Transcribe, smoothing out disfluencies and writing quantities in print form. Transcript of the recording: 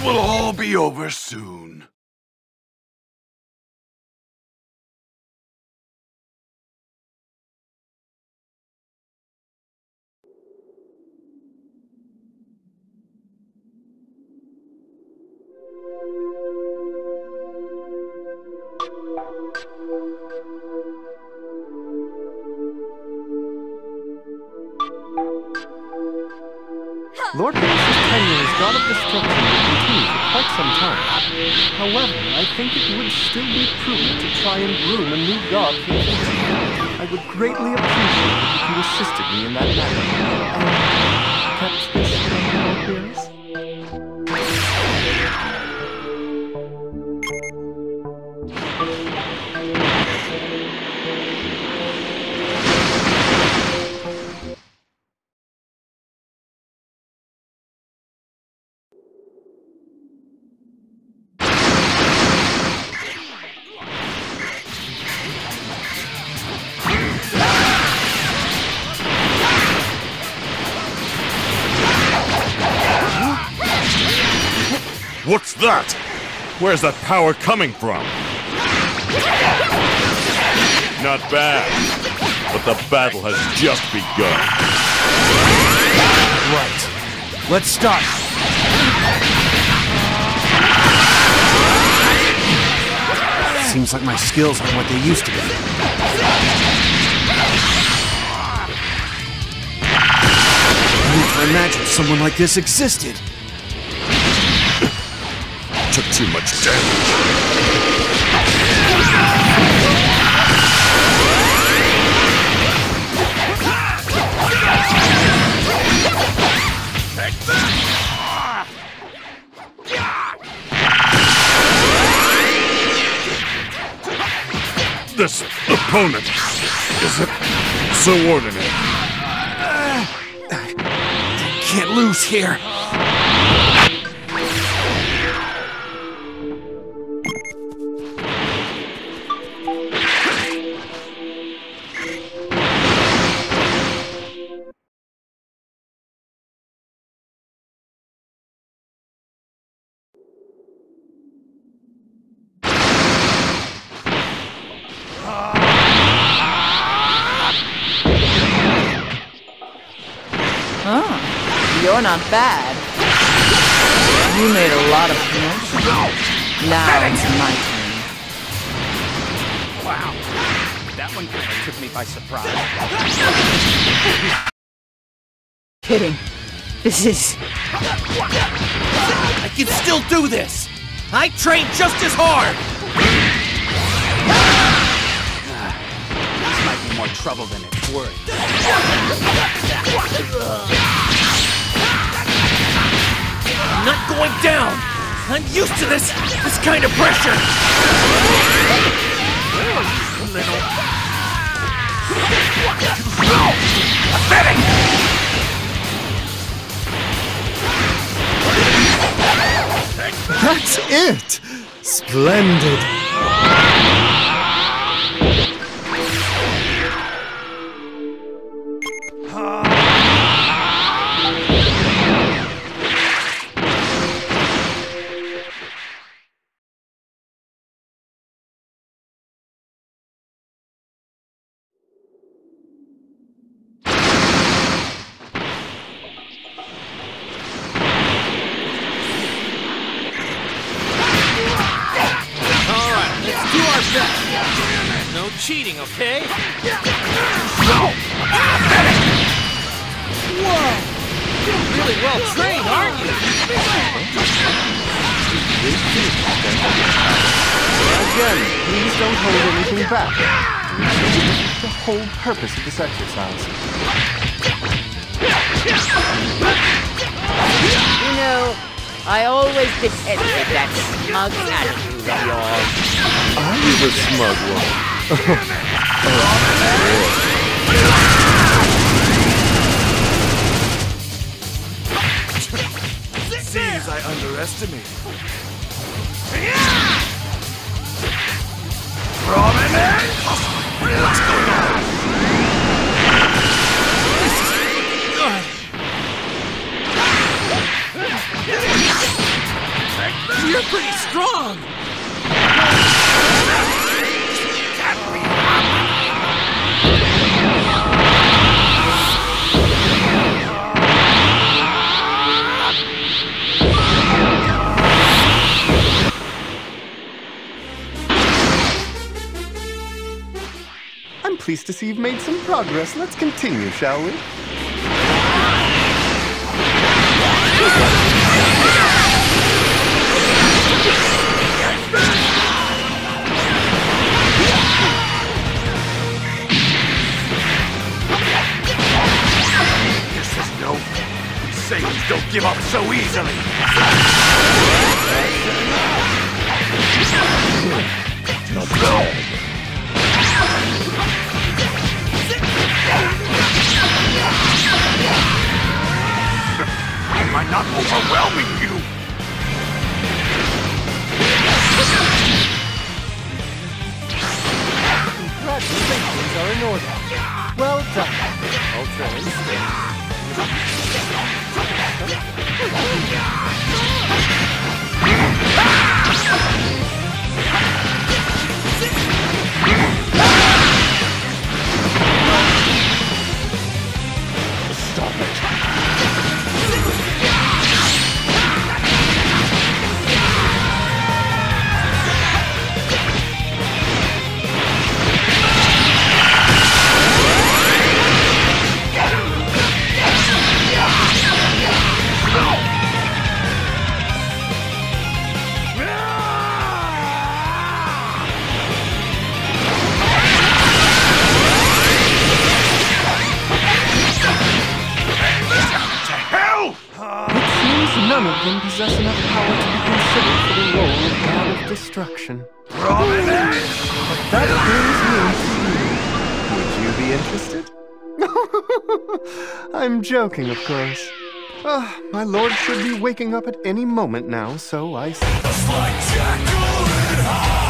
This will all be over soon. Lord Beerus's tenure as God of Destruction will continue for quite some time. However, I think it would still be prudent to try and groom a new god for the future. I would greatly appreciate it if you assisted me in that matter. And kept this from Lord Beerus? What's that? Where's that power coming from? Not bad, but the battle has just begun. Right. Let's start. Seems like my skills aren't what they used to be. I never imagined someone like this existed. Took too much damage. This opponent isn't so ordinary. Can't lose here. You're not bad. You made a lot of commotion. Now it's my turn. Wow. That one kind of took me by surprise. Kidding. This is... I can still do this! I trained just as hard! This might be more trouble than it's worth. I'm not going down! I'm used to this kind of pressure! Pathetic! That's it! Splendid! No cheating, okay? Whoa! You're really well trained, aren't you? Again, please don't hold anything back. The whole purpose of this exercise. You know, I always detested that smug attitude of yours. Are you the smug one? Seems I underestimated. Prominent! What's going on? This is good. pleased to see you've made some progress. Let's continue, shall we? This is no... Saiyans don't give up so easily! Not bad. Am I not overwhelming you? Congratulations are in order. Well done, Ultra Instinct. Stop it. None of them possess enough power to be considered for the role of God of Destruction. Prominent! But that brings me to you. Would you be interested? I'm joking, of course. My lord should be waking up at any moment now, so I... Just like Jackal in high.